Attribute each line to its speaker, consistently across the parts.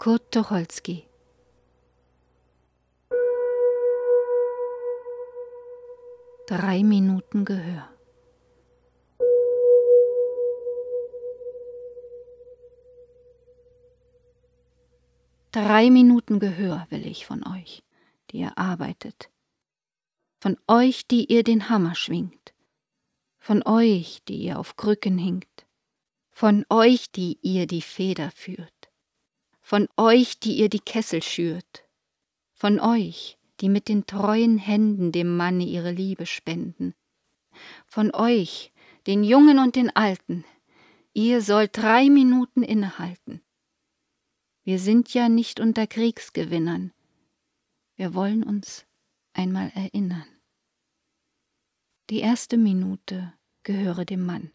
Speaker 1: Kurt Tucholsky. Drei Minuten Gehör. Drei Minuten Gehör will ich von euch, die ihr arbeitet. Von euch, die ihr den Hammer schwingt. Von euch, die ihr auf Krücken hinkt. Von euch, die ihr die Feder führt. Von euch, die ihr die Kessel schürt. Von euch, die mit den treuen Händen dem Manne ihre Liebe spenden. Von euch, den Jungen und den Alten, ihr sollt 3 Minuten innehalten. Wir sind ja nicht unter Kriegsgewinnern. Wir wollen uns einmal erinnern. Die erste Minute gehöre dem Mann.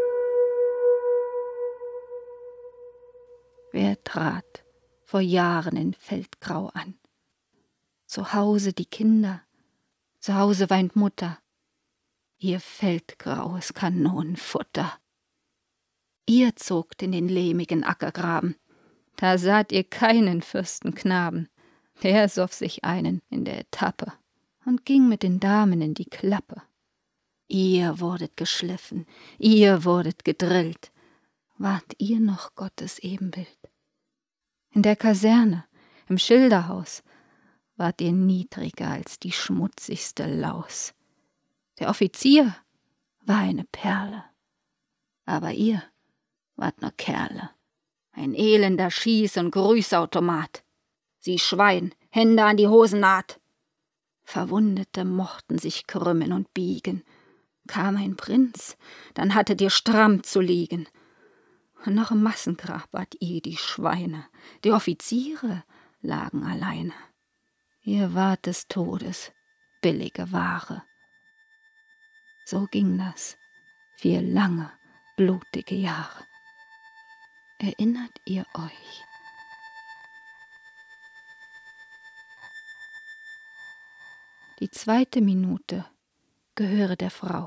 Speaker 1: Wer trat vor Jahren in Feldgrau an? Zu Hause die Kinder, zu Hause weint Mutter. Ihr feldgraues Kanonenfutter. Ihr zogt in den lehmigen Ackergraben. Da saht ihr keinen Fürstenknaben. Der soff sich einen in der Etappe und ging mit den Damen in die Klappe. Ihr wurdet geschliffen, ihr wurdet gedrillt. Wart ihr noch Gottes Ebenbild? In der Kaserne, im Schilderhaus, wart ihr niedriger als die schmutzigste Laus. Der Offizier war eine Perle, aber ihr wart nur Kerle. Ein elender Schieß- und Grüßautomat. Sie Schwein, Hände an die Hosennaht. Verwundete mochten sich krümmen und biegen. Kam ein Prinz, dann hattet ihr stramm zu liegen. Und noch im Massengrab wart ihr die Schweine. Die Offiziere lagen alleine. Ihr wart des Todes billige Ware. So ging das 4 lange, blutige Jahre. Erinnert ihr euch? Die zweite Minute gehöre der Frau.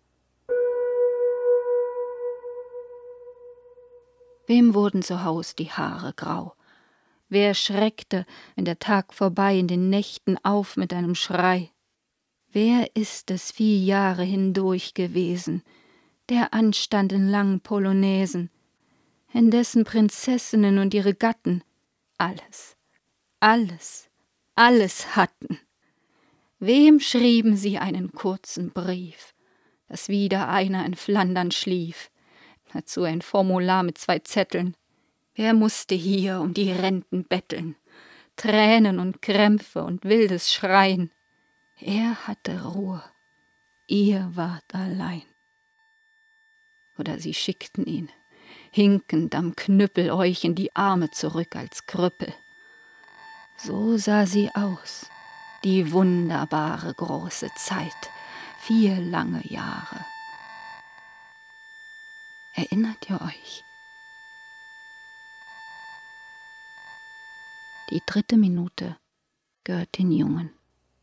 Speaker 1: Wem wurden zu Haus die Haare grau? Wer schreckte, wenn der Tag vorbei, in den Nächten auf mit einem Schrei? Wer ist es 4 Jahre hindurch gewesen, der anstand in langen Polonäsen, in dessen Prinzessinnen und ihre Gatten alles, alles, alles hatten? Wem schrieben sie einen kurzen Brief, dass wieder einer in Flandern schlief, dazu ein Formular mit 2 Zetteln? Wer musste hier um die Renten betteln? Tränen und Krämpfe und wildes Schreien. Er hatte Ruhe, ihr wart allein. Oder sie schickten ihn, hinkend am Knüppel, euch in die Arme zurück als Krüppel. So sah sie aus, die wunderbare große Zeit, 4 lange Jahre. Erinnert ihr euch? Die dritte Minute gehört den Jungen.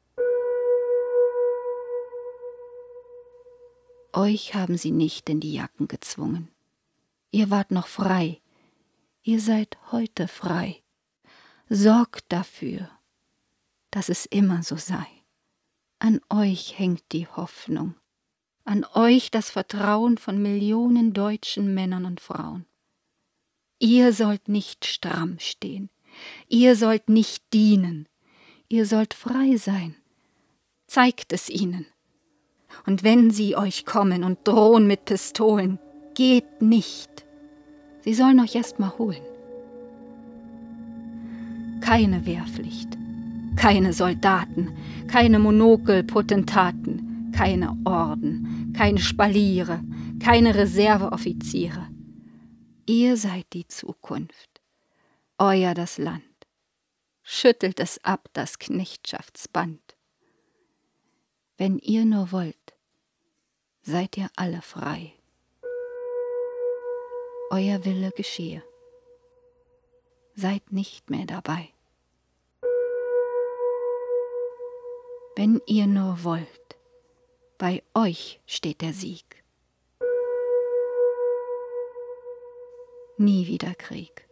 Speaker 1: Euch haben sie nicht in die Jacken gezwungen. Ihr wart noch frei. Ihr seid heute frei. Sorgt dafür, dass es immer so sei. An euch hängt die Hoffnung. An euch das Vertrauen von Millionen deutschen Männern und Frauen. Ihr sollt nicht stramm stehen. Ihr sollt nicht dienen. Ihr sollt frei sein. Zeigt es ihnen. Und wenn sie euch kommen und drohen mit Pistolen, geht nicht. Sie sollen euch erst mal holen. Keine Wehrpflicht, keine Soldaten, keine Monokelpotentaten, keine Orden, keine Spaliere, keine Reserveoffiziere. Ihr seid die Zukunft, euer das Land. Schüttelt es ab, das Knechtschaftsband. Wenn ihr nur wollt, seid ihr alle frei. Euer Wille geschehe. Seid nicht mehr dabei. Wenn ihr nur wollt, bei euch steht der Sieg. Nie wieder Krieg.